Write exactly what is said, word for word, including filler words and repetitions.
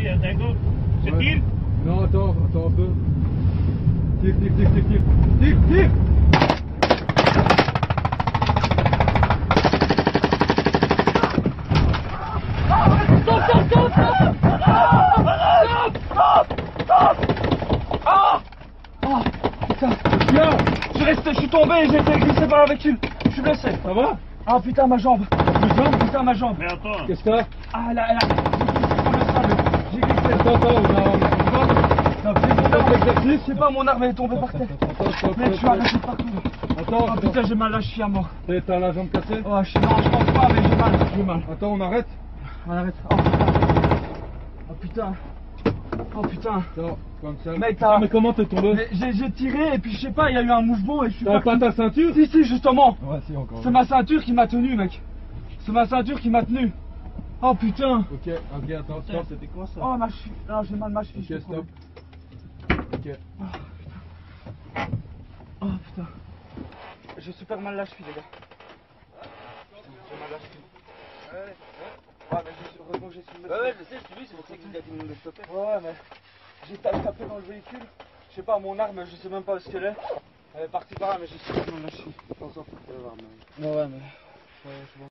attends, go. Je Ouais. tire. Non, attends, attends un peu. Tire, tire, tire, tire, tire. Tire, tire. Stop, stop, stop, stop. Stop, stop, stop. Ah, ah, putain. Viens. Je reste, je suis tombé et j'ai été glissé par la véhicule. Je suis blessé. Ça va? Ah putain, ma jambe. Plus jambe? Putain, ma jambe. Mais attends. Qu'est-ce que t'as? Ah là, là. J'ai glissé. Attends, attends, on a... on va... Non, j'ai tombé. Faites l'exercice. Je sais pas, mon arme est tombée par terre. Attends, stop, Mec, je suis stop, arraché stop. de partout. Attends, Oh putain, j'ai mal là, je suis à mort. T'as- T'as la jambe cassée? Oh, je suis... Non, je pense pas, mais j'ai mal. J'ai mal. Attends, on arrête? On arrête. Oh putain. Oh putain. Oh putain. Attends, comme ça. Mec, Putain, t'as... mais comment t'es tombé? Mais J'ai j'ai tiré et puis je sais pas, il y a eu un mouvement et je suis T'as pas ta ceinture? Si, si, justement. Ouais, si, encore. C'est ma ceinture qui m'a tenu, mec. C'est ma ceinture qui m'a tenu. Oh putain. Ok, ok, attends, stop. C'était quoi ça? Oh ma cheville. Non, j'ai mal ma cheville. je Ok, te stop. promets. Ok. Oh putain. J'ai super mal la cheville, les gars. Putain, j'ai mal la cheville. Ouais, ouais, mais j'ai- heureusement que j'ai su me mettre. Ouais, ouais, je sais, je te dis, c'est pour ça qu'il a dit de me stopper. Ouais, mais j'ai ta- tapé dans le véhicule. Je sais pas, mon arme, je sais même pas où est-ce qu'elle est. Elle est partie par là, mais j'ai super mal la cheville. On s'en fout, tu vas voir, mais... Ouais, ouais, mais. Ouais, je vois.